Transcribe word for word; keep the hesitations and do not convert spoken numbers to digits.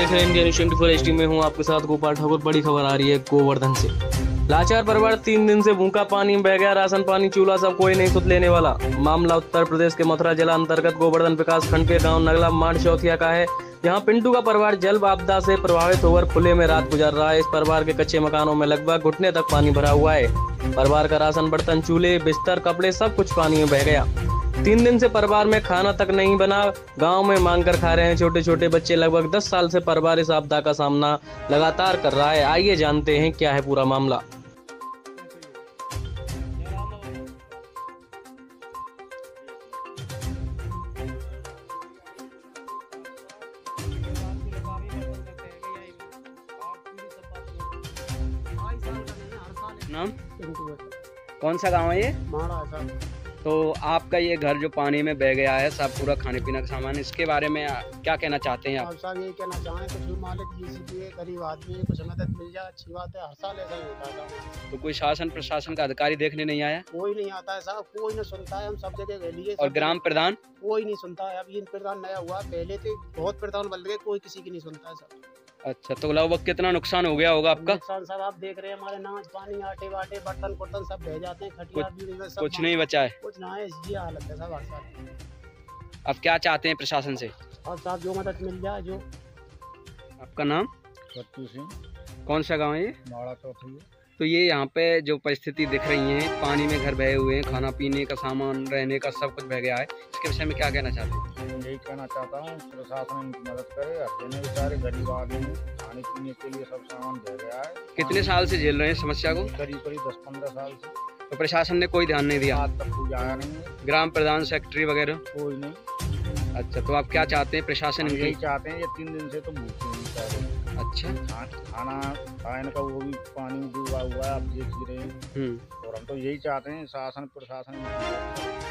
देख रहे हैं इंडिया न्यूज़ चौबीस एचडी में हूं आपके साथ गोपाल ठाकुर। बड़ी खबर आ रही है गोवर्धन से। लाचार परिवार तीन दिन से भूखा पानी में बह गया। राशन पानी चूल्हा सब कोई नहीं सुध लेने वाला। मामला उत्तर प्रदेश के मथुरा जिला अंतर्गत गोवर्धन विकास खंड के गांव नगला मांड चौथिया का है। यहाँ पिंटू का परिवार जल आपदा से प्रभावित होकर खुले में रात गुजार रहा है। इस परिवार के कच्चे मकानों में लगभग घुटने तक पानी भरा हुआ है। परिवार का राशन, बर्तन, चूल्हे, बिस्तर, कपड़े सब कुछ पानी में बह गया। तीन दिन से परिवार में खाना तक नहीं बना। गांव में मांग कर खा रहे हैं छोटे छोटे बच्चे। लगभग दस साल से परिवार इस आपदा का सामना लगातार कर रहा है। आइए जानते हैं क्या है पूरा मामला। नाम कौन सा गांव है ये? माड़ा है साहब। तो आपका ये घर जो पानी में बह गया है, सब पूरा खाने पीने का सामान, इसके बारे में क्या कहना चाहते हैं आप? आप साहब ये कहना चाहें कुछ मालिक जिसकी है, गरीब आदमी है, कुछ मदद मिल जाए अच्छी बात है। हर साल ऐसा ही होता है। तो कोई शासन प्रशासन का अधिकारी देखने नहीं आया? कोई नहीं आता है साहब, कोई नहीं सुनता है। हम सब जगह गए लिए। और ग्राम प्रधान? कोई नहीं सुनता है। अब ये प्रधान नया हुआ, पहले तो बहुत प्रधान बदल गए, कोई किसी की नहीं सुनता है साहब। अच्छा, तो लगभग कितना नुकसान हो गया होगा आपका? नुकसान साहब आप देख रहे हैं, हमारे नाच पानी, आटे वाटे, बर्तन कुर्तन सब बह जाते हैं। खटिया भी सब कुछ नहीं बचा है? कुछ ना है। ये हालत है साहब हर साल। अब क्या चाहते हैं प्रशासन से? और साहब जो मदद मिल जाए। जो आपका नाम? सत्तू सिंह। कौन सा गाँव है ये? माड़ा चौथिया। तो ये यहाँ पे जो परिस्थिति दिख रही है, पानी में घर बहे हुए हैं, खाना पीने का सामान, रहने का सब कुछ बह गया है, इसके विषय में क्या कहना चाहते हैं? यही कहना चाहता हूँ प्रशासन इनकी मदद करे। अपने बेचारे गरीब आदमी खाने पीने के लिए सब सामान बह गया है। कितने साल से झेल रहे हैं समस्या को? करीब करीब दस पंद्रह साल से। तो प्रशासन ने कोई ध्यान नहीं दिया? आज तक कोई आया नहीं है। ग्राम प्रधान, सेक्रेटरी वगैरह? कोई नहीं। अच्छा, तो आप क्या चाहते हैं प्रशासन? यही चाहते हैं, ये तीन दिन से तो भूखे नहीं चाहते। अच्छा, खाना खाने का वो भी पानी में डूबा हुआ है, आप देख ही रहे हैं। और हम तो यही चाहते हैं शासन प्रशासन